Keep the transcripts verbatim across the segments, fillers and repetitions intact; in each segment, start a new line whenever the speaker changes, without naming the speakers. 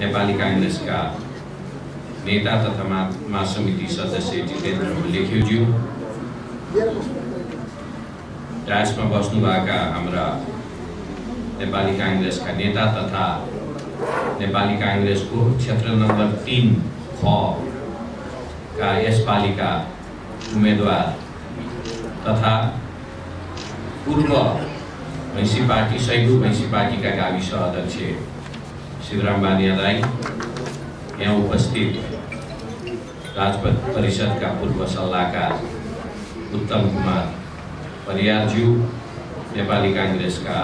नेपाली कांग्रेसका नेता तथा महासमिति सदस्य जितेन्द्र लेख्युज्यू, डायसमा बस्नुभएका हाम्रा नेपाली कांग्रेसका नेता तथा नेपाली कांग्रेसको क्षेत्र नम्बर तीन ख का यसपालिका उम्मेदवार तथा पूर्व भैंसी पार्टी सैगु भैंसी पार्टी का गाविस अध्यक्ष शिवराम बानिया दाई, यहाँ उपस्थित राजपथ परिषद का पूर्व सल्लाहकार उत्तम कुमार परियारज्यू, नेपाली कांग्रेस का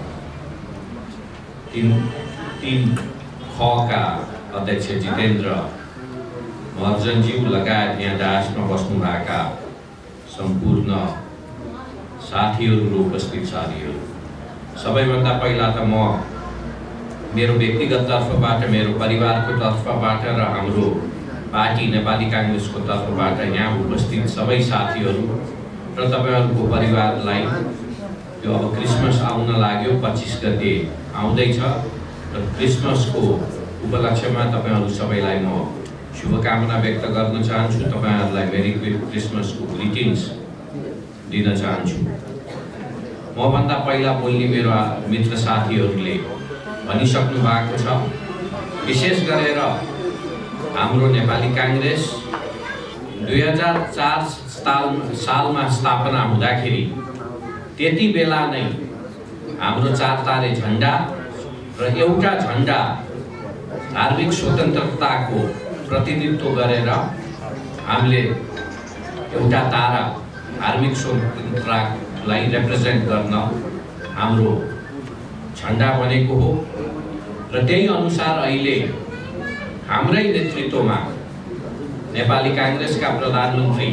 तीन तीन ख का अध्यक्ष जितेन्द्र महर्जनज्यू लगायत यहाँ डायसमा बस्नुभएका सम्पूर्ण साथीहरू र उपस्थित साथीहरू, सबैभन्दा पहिला त म मेरो व्यक्तिगत तर्फबाट, मेरो परिवारको तर्फबाट र हाम्रो पार्टी नेपाली कांग्रेसको तर्फबाट यहाँ उपस्थित सबै साथीहरू र तपाईहरुको परिवारलाई यो अब क्रिसमस आउन लाग्यो, पच्चीस गते आउँदैछ र क्रिसमसको उपलक्ष्यमा तपाईहरु सबैलाई म शुभकामना व्यक्त गर्न चाहन्छु। तपाईहरुलाई मेरी क्रिसमसको ग्रिटिङ्स दिन चाहन्छु। म भन्दा पहिला बोल्ने मेरो मित्र साथीहरूले भनिसक्नु भएको छ। विशेष गरेर हाम्रो नेपाली कांग्रेस दुई हजार चार साल सालमा स्थापना हुँदाखेरि त्यति बेला नै हाम्रो चार तारे झण्डा र एउटा झण्डा धार्मिक स्वतन्त्रताको प्रतिनिधित्व गरेर हामीले एउटा तारा धार्मिक स्वतन्त्रतालाई रिप्रेजेन्ट गर्न हाम्रो झण्डा बनेको हो र त्यही अनुसार अहिले हाम्रै नेतृत्वमा नेपाली कांग्रेसका प्रधानमन्त्री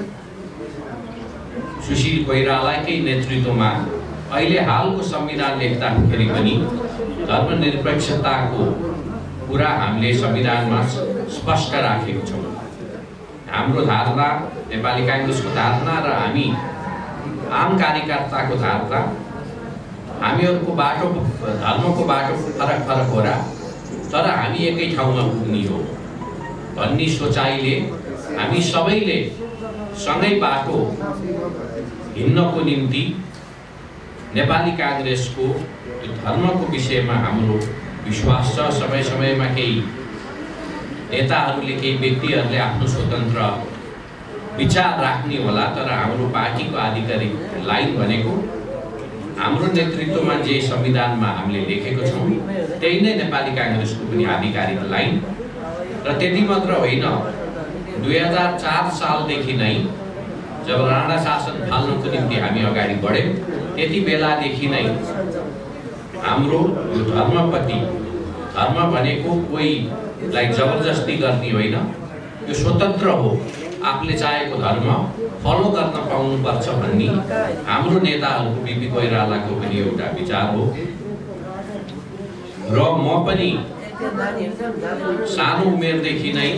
सुशील कोइरालाकै नेतृत्वमा अहिले हालको संविधान लेख्दाखेरि पनि धर्मनिरपेक्षताको कुरा हामीले संविधानमा स्पष्ट राखेको छौँ। हाम्रो धारणा, नेपाली कांग्रेसको धारणा र हामी आम कार्यकर्ताको धारणा, हामीहरूको बाटो धर्मको बाटो फरक फरक होला तर हामी एकै ठाउँमा पुग्ने हो भन्ने सोचाइले हामी सबैले सँगै बाटो हिँड्नको निम्ति नेपाली कांग्रेसको धर्मको विषयमा हाम्रो विश्वास छ। समय समयमा केही नेताहरूले, केही व्यक्तिहरूले आफ्नो स्वतन्त्र विचार राख्ने होला तर हाम्रो पार्टीको आधिकारिक लाइन भनेको हाम्रो नेतृत्वमा जे संविधानमा हामीले लेखेको छौँ त्यही नै नेपाली कांग्रेसको पनि आधिकारिक लाइन। र त्यति मात्र होइन, दुई हजार चार सालदेखि नै जब राणा शासन फाल्नको निम्ति हामी अगाडि बढ्यौँ त्यति बेलादेखि नै हाम्रो यो धर्मप्रति, धर्म भनेको कोहीलाई जबरजस्ती गर्ने होइन, यो स्वतन्त्र हो, आफूले चाहेको धर्म फलो गर्न पाउनुपर्छ भन्ने हाम्रो नेताहरूको बिपी कोइरालाको पनि एउटा विचार हो। र म पनि सानो उमेरदेखि नै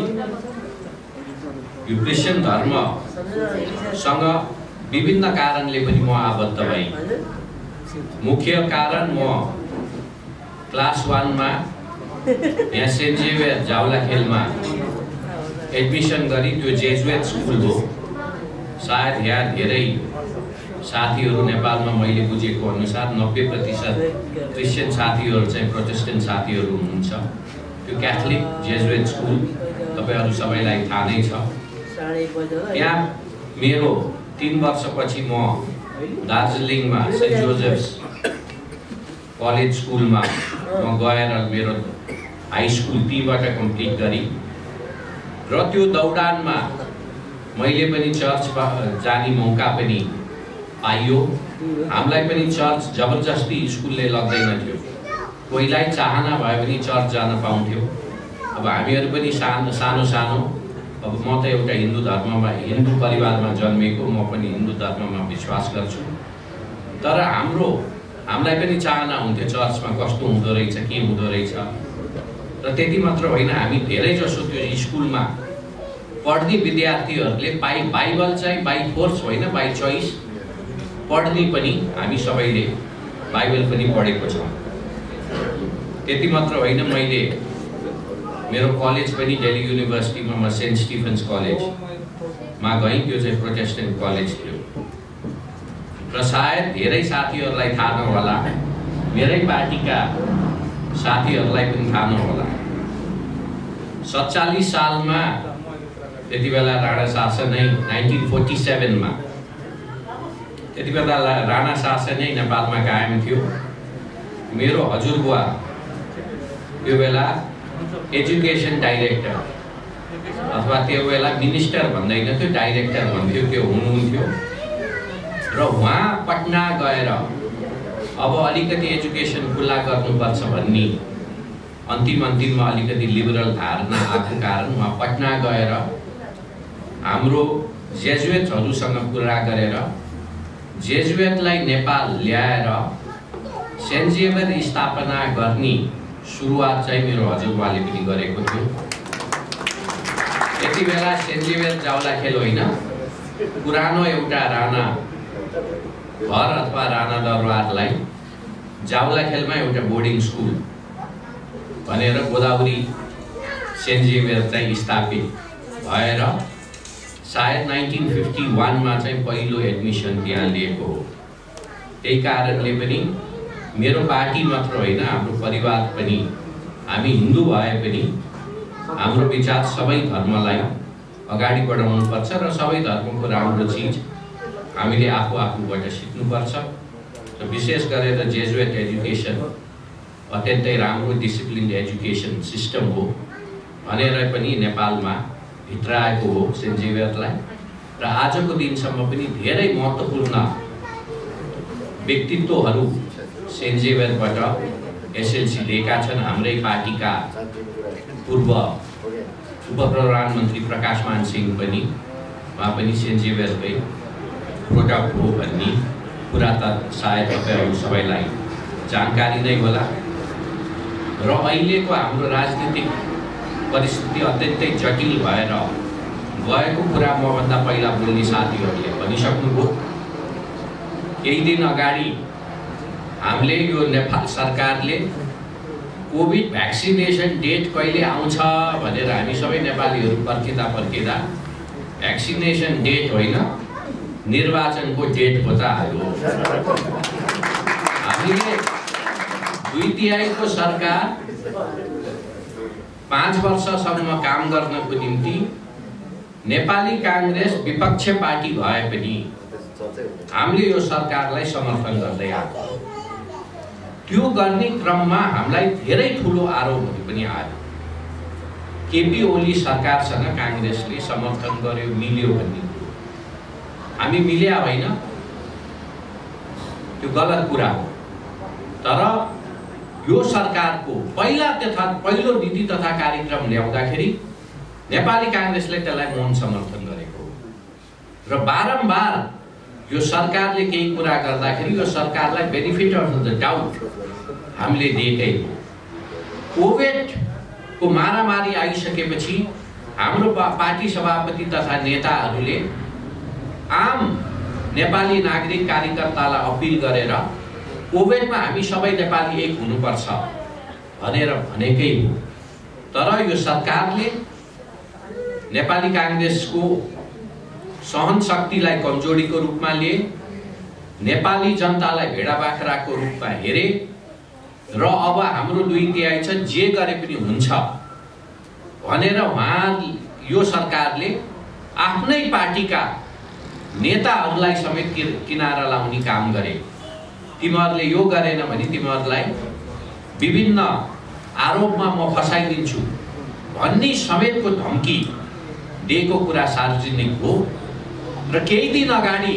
यो क्रिस्चियन धर्मसँग विभिन्न कारणले पनि म आबद्ध भएँ। मुख्य कारण म क्लास वानमा यहाँ सेन्ट जेभियर जावलाखेलमा एडमिसन गरी, त्यो जेजुएट स्कुल हो। सायद यहाँ धेरै साथीहरू नेपालमा मैले बुझेको अनुसार नब्बे प्रतिशत क्रिस्चियन साथीहरू चाहिँ प्रोटेस्टेन्ट साथीहरू हुनुहुन्छ। त्यो क्याथोलिक जेजुएट स्कुल तपाईहरु सबैलाई थाहा नै छ। यहाँ मेरो तीन वर्षपछि म दार्जिलिङमा सेन्ट जोसेफ्स कलेज स्कुलमा म गएर मेरो हाई स्कुल तीबाट कम्प्लिट गरी र त्यो दौडानमा मैले पनि चर्च जाने मौका पनि पाइयो। हामीलाई पनि चर्च जबरजस्ती स्कुलले लग्दैन थियो, कोहीलाई चाहना भए पनि चर्च जान पाउँथ्यो। अब हामीहरू पनि सानो सानो सानो अब म त एउटा हिन्दू धर्ममा, हिन्दू परिवारमा जन्मेको, म पनि हिन्दू धर्ममा विश्वास गर्छु। तर हाम्रो हामीलाई पनि चाहना हुन्थ्यो चर्चमा कस्तो हुँदो रहेछ, के हुँदो रहेछ। र त्यति मात्र होइन, हामी धेरै जसो त्यो स्कुलमा पढ्ने विद्यार्थीहरूले बाइ बाइबल चाहिँ बाइ फोर्स होइन, बाइ चोइस पढ्ने पनि हामी सबैले बाइबल पनि पढेको छौँ। त्यति मात्र होइन, मैले मेरो कलेज पनि दिल्ली युनिभर्सिटीमा म सेन्ट स्टिफन्स कलेजमा गएँ। त्यो चाहिँ प्रोटेस्टेन्ट कलेज थियो र सायद धेरै साथीहरूलाई थाहा नहोला, मेरै पार्टीका साथीहरूलाई पनि थाहा नहोला, सत्तालीस सालमा त्यति बेला राणा शासनै नाइन्टिन फोर्टी सेभेनमा त्यति बेला राणा शासनै नेपालमा कायम थियो। मेरो हजुरबुवा त्यो बेला एजुकेसन डाइरेक्टर अथवा त्यो बेला मिनिस्टर भन्दैन थियो, डाइरेक्टर भन्थ्यो, त्यो हुनुहुन्थ्यो र उहाँ पटना गएर अब अलिकति एजुकेसन खुला गर्नुपर्छ भन्ने अन्तिम अन्तिममा अलिकति लिबरल धारणा आएको कारण उहाँ पटना गएर हाम्रो जेजुएटहरूसँग कुरा गरेर जेजुएटलाई नेपाल ल्याएर सेन्ट जेभियर स्थापना गर्ने सुरुवात चाहिँ मेरो हजुरबाले पनि गरेको थियो। यति बेला सेन्ट जेभियर जावलाखेल होइन, पुरानो एउटा राणा घर अथवा राणा दरबारलाई जावलाखेलमा एउटा बोर्डिङ स्कुल भनेर गोदावरी सेन्ट जेभियर चाहिँ स्थापित भएर सायद नाइन्टिन फिफ्टी वानमा चाहिँ पहिलो एडमिसन त्यहाँ लिएको हो। त्यही कारणले पनि मेरो पार्टी मात्र होइन, हाम्रो परिवार पनि, हामी हिन्दू भए पनि हाम्रो विचार सबै धर्मलाई अगाडि बढाउनुपर्छ र सबै धर्मको राम्रो चिज हामीले आफू आफूबाट सिक्नुपर्छ। र विशेष गरेर जेजुएट एजुकेसन अत्यन्तै राम्रो डिसिप्लिन एजुकेसन सिस्टम हो भनेर पनि नेपालमा भित्राएको हो सेन्ट जेभियरलाई। र आजको दिनसम्म पनि धेरै महत्त्वपूर्ण व्यक्तित्वहरू सेन्ट जेभियरबाट एसएलसी दिएका छन्। हाम्रै पार्टीका पूर्व उप प्रधानमन्त्री प्रकाशमान सिंह पनि, उहाँ पनि सेन्ट जेभियरकै प्रोडक्ट हो भन्ने कुरा त सायद तपाईँहरू सबैलाई जानकारी नै होला। र अहिलेको हाम्रो राजनीतिक परिस्थिति अत्यन्तै जटिल भएर गएको कुरा मभन्दा पहिला बोल्ने साथीहरूले भनिसक्नुभयो। केही दिन अगाडि हामीले यो नेपाल सरकारले कोभिड भ्याक्सिनेसन डेट कहिले आउँछ भनेर हामी सबै नेपालीहरू पर्खिँदा पर्खिँदा भ्याक्सिनेसन डेट होइन, निर्वाचनको डेट बतायो। हामीले दुई तिहाईको सरकार पाँच वर्षसम्म काम गर्नको निम्ति नेपाली कांग्रेस विपक्ष पार्टी भए पनि हामीले यो सरकारलाई समर्थन गर्दै आएको। त्यो गर्ने क्रममा हामीलाई धेरै ठुलो आरोपहरू पनि आयो। केपी ओली सरकारसँग कांग्रेसले समर्थन गर्यो, मिल्यो भन्ने हामी मिल्या होइन, त्यो गलत कुरा हो। तर यो सरकारको पहिला तथा पहिलो नीति तथा कार्यक्रम ल्याउँदाखेरि नेपाली कांग्रेसले त्यसलाई मौन समर्थन गरेको र बारम्बार यो सरकारले केही कुरा गर्दाखेरि यो सरकारलाई बेनिफिट अफ द डाउट हामीले दिएकै हो। कोभिडको मारामारी आइसकेपछि हाम्रो पार्टी सभापति तथा नेताहरूले आम नेपाली नागरिक कार्यकर्तालाई अपिल गरेर कोभिडमा हामी सबै नेपाली एक हुनुपर्छ भनेर भनेकै हो। तर यो सरकारले नेपाली कांग्रेसको सहन शक्तिलाई कमजोरीको रूपमा लिए, नेपाली जनतालाई भेडा बाख्राको रूपमा हेरे र अब हाम्रो दुई तिहाई छ जे गरे पनि हुन्छ भनेर उहाँ यो सरकारले आफ्नै पार्टीका नेताहरूलाई समेत किनारा लाउने काम गरे। तिमीहरूले यो गरेन भने तिमीहरूलाई विभिन्न आरोपमा म फसाइदिन्छु भन्ने समेतको धम्की दिएको कुरा सार्वजनिक हो। र केही दिन अगाडि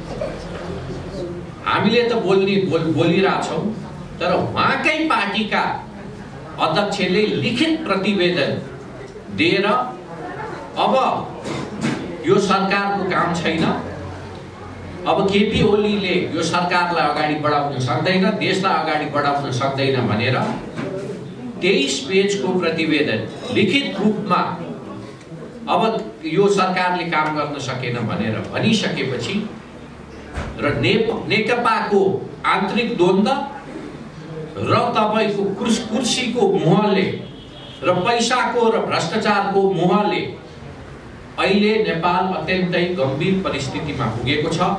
हामीले त बोल्ने बोल बोलिरहेछौँ, तर उहाँकै पार्टीका अध्यक्षले लिखित प्रतिवेदन दिएर अब यो सरकारको काम छैन, अब केपी ओलीले यो सरकारलाई अगाडि बढाउन सक्दैन, देशलाई अगाडि बढाउन सक्दैन भनेर तेईस पेजको प्रतिवेदन लिखित रूपमा अब यो सरकारले काम गर्न सकेन भनेर भनिसकेपछि र नेकपाको आन्तरिक द्वन्द्व र तपाईको कुर्सीको मोहले र पैसाको र भ्रष्टाचारको मोहले अहिले नेपाल अत्यन्तै गम्भीर परिस्थितिमा पुगेको छ।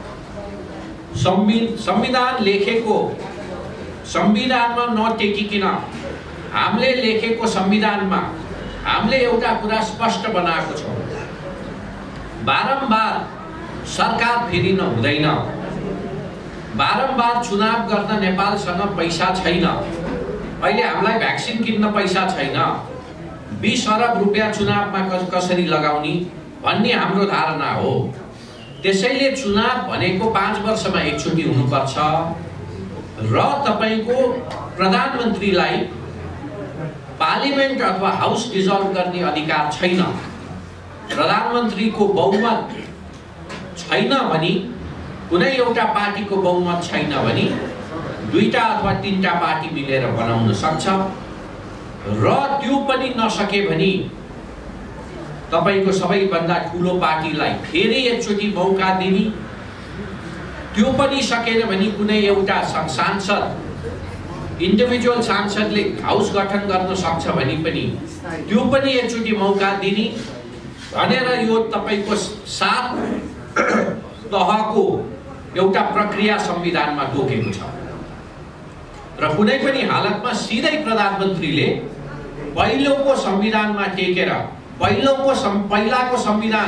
संविधान लेखेको संविधानमा नटेकिकन हामीले लेखेको संविधानमा हामीले एउटा कुरा स्पष्ट बनाएको छौँ, बारम्बार सरकार फेरिन हुँदैन, बारम्बार चुनाव गर्न नेपालसँग पैसा छैन, अहिले हामीलाई भ्याक्सिन किन्न पैसा छैन, बीस अरब रुपियाँ चुनावमा कसरी लगाउने भन्ने हाम्रो धारणा हो। त्यसैले चुनाव भनेको पाँच वर्षमा एकचोटि हुनुपर्छ र तपाईको प्रधानमन्त्रीलाई पार्लिमेन्ट अथवा हाउस डिजल्भ गर्ने अधिकार छैन। प्रधानमन्त्रीको बहुमत छैन भने, कुनै एउटा पार्टीको बहुमत छैन भने दुईटा अथवा तीनटा पार्टी मिलेर बनाउन सक्छ र त्यो पनि नसके भने तपाईको सबैभन्दा ठुलो पार्टीलाई फेरि एकचोटि मौका दिने, त्यो पनि सकेन भने कुनै एउटा सांसद इन्डिभिजुअल सांसदले हाउस गठन गर्न सक्छ भने पनि त्यो पनि एकचोटि मौका दिने भनेर यो तपाईको सात तहको एउटा प्रक्रिया संविधानमा तोकेको छ र कुनै पनि हालतमा सिधै प्रधानमन्त्रीले पहिलोको संविधानमा टेकेर पहिलोको पहिलाको संविधान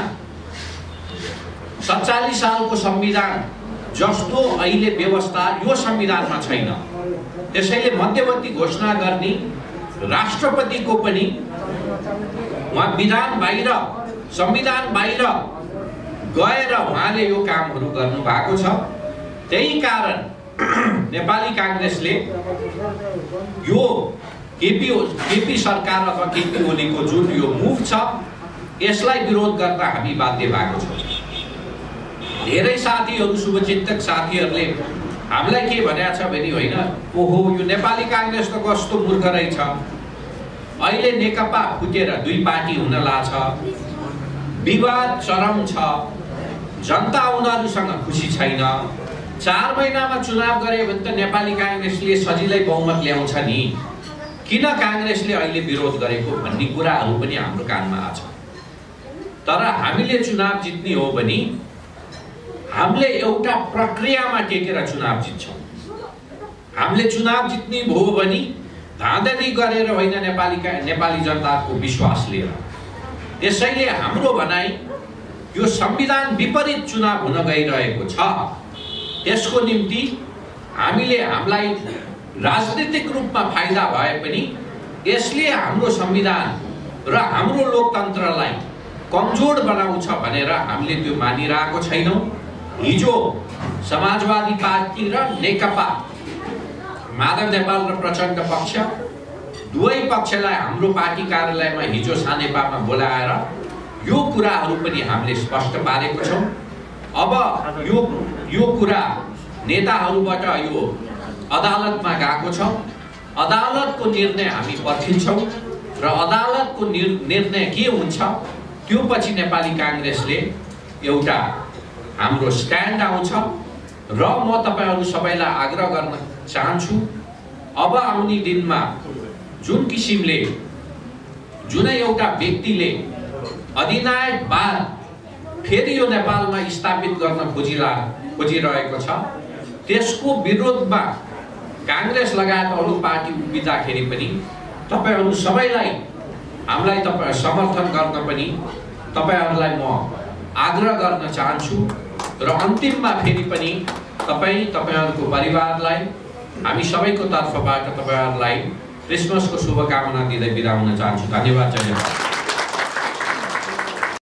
सत्तालीस सालको संविधान जस्तो अहिले व्यवस्था यो संविधानमा छैन। त्यसैले मध्यवर्ती घोषणा गर्ने राष्ट्रपतिको पनि उहाँ विधान बाहिर संविधान बाहिर गएर उहाँले यो कामहरू गर्नु भएको छ। त्यही कारण नेपाली कांग्रेसले यो केपी केपी सरकार अथवा केपी ओलीको जुन यो मुभ छ यसलाई विरोध गर्न हामी बाध्य भएको छौँ। धेरै साथीहरू शुभचिन्तक साथीहरूले हामीलाई के भनेको छ भने होइन, ओहो यो नेपाली कांग्रेस त कस्तो मूर्ख रहेछ, अहिले नेकपा फुटेर दुई पार्टी हुन लाग्छ, विवाद चरम छ, जनता उनीहरूसँग खुसी छैन, चार महिनामा चुनाव गरे भने त नेपाली कांग्रेसले सजिलै बहुमत ल्याउँछ नि, किन कांग्रेसले अहिले विरोध गरेको भन्ने कुराहरू पनि हाम्रो कानमा आछ। तर हामीले चुनाव जित्ने हो भने हामीले एउटा प्रक्रियामा टेकेर चुनाव जित्छौँ। हामीले चुनाव जित्ने भयो भने धाँधली गरेर होइन, नेपाली नेपाली जनताको विश्वास लिएर। त्यसैले हाम्रो भनाइ यो संविधान विपरीत चुनाव हुन गइरहेको छ, त्यसको निम्ति हामीले हामीलाई राजनीतिक रूपमा फाइदा भए पनि यसले हाम्रो संविधान र हाम्रो लोकतन्त्रलाई कमजोर बनाउँछ भनेर हामीले त्यो मानिरहेको छैनौँ। हिजो समाजवादी पार्टी र नेकपा माधव नेपाल र प्रचण्ड पक्ष दुवै पक्षलाई हाम्रो पार्टी कार्यालयमा हिजो सानेपामा बोलाएर यो कुराहरू पनि हामीले स्पष्ट पारेको छौँ। अब यो यो कुरा नेताहरूबाट यो अदालतमा गएको छ, अदालतको निर्णय हामी पर्खिन्छौँ र अदालतको निर्णय के हुन्छ त्यो पछि नेपाली कांग्रेसले एउटा हाम्रो स्ट्यान्ड आउँछ र म तपाईहरु सबैलाई आग्रह गर्न चाहन्छु, अब आउने दिनमा जुन किसिमले जुनै एउटा व्यक्तिले अधिनायकवाद फेरि यो नेपालमा स्थापित गर्न खोजिला खोजिरहेको छ त्यसको विरोधमा कांग्रेस लगायत अरु पार्टी उभिँदाखेरि पनि तपाईहरु सबैलाई हामीलाई तपाई समर्थन गर्न पनि तपाईहरुलाई म आग्रह गर्न चाहन्छु र अन्तिममा फेरि पनि तपाई तपाईहरुको परिवारलाई हामी सबैको तर्फबाट तपाईहरुलाई क्रिसमसको शुभकामना दिँदै बिदा हुन चाहन्छु। धन्यवाद। जय नेपाल।